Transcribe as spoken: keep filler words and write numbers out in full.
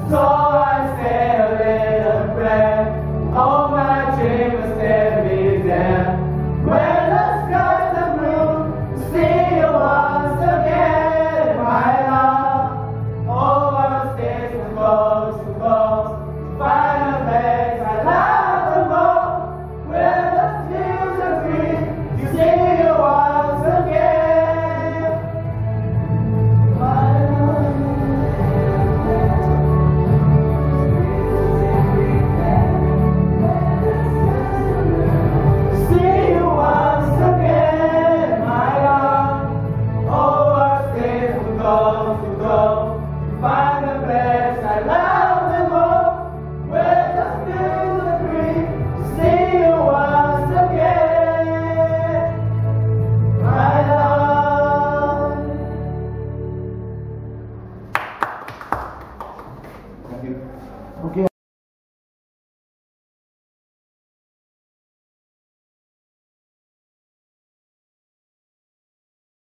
So I say a little prayer. Oh, my dream will still be there. When the skies are blue, to see you once again, my love. Over stays and goes and goes, to find a place I love the most. Where the fields are green, you see you once again, my love. See you once again, my love. Over stays and goes and goes, to find a place I love the most. Where the fields are green, to see you once again, my love. Okay.